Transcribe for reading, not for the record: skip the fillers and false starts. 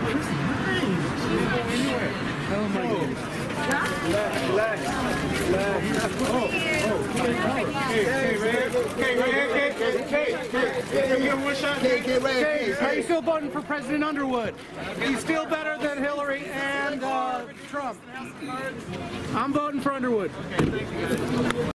Oh my goodness. Relax. Are you still voting for President Underwood? He's still better than Hillary and Trump. I'm voting for Underwood.